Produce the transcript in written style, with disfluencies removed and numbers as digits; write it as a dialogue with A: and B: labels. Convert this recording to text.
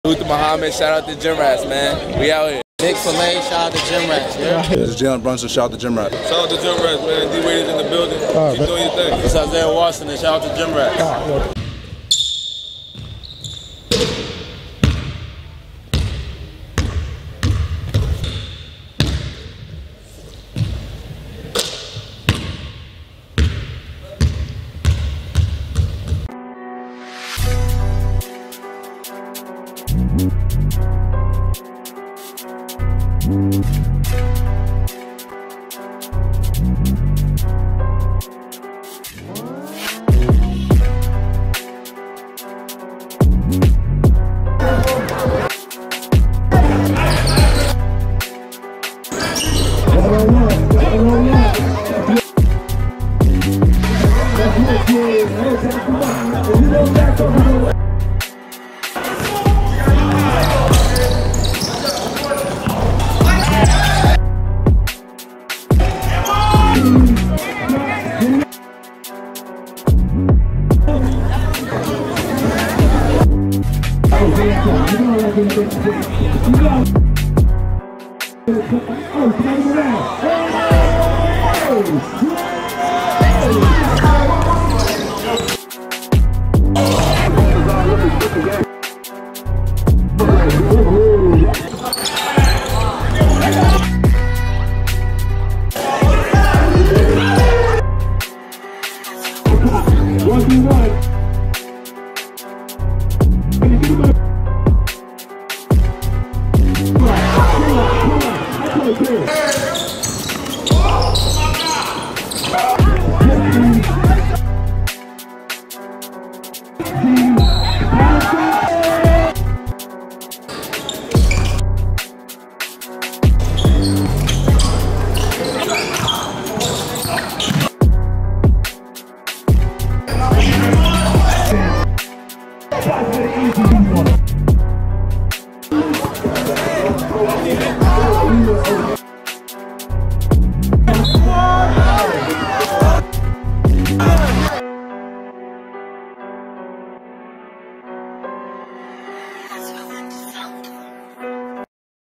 A: Luther Muhammad, shout out to Gym Rats, man. We out here.
B: Nick Filet, shout out to Gym Rats. Yeah.
C: This is Jalen Brunson, shout out to Gym Rats.
D: Shout out to Gym Rats, man. D Wade is in the building. Keep doing your thing.
B: It's Isaiah Washington, shout out to Gym Rats.
E: Easy.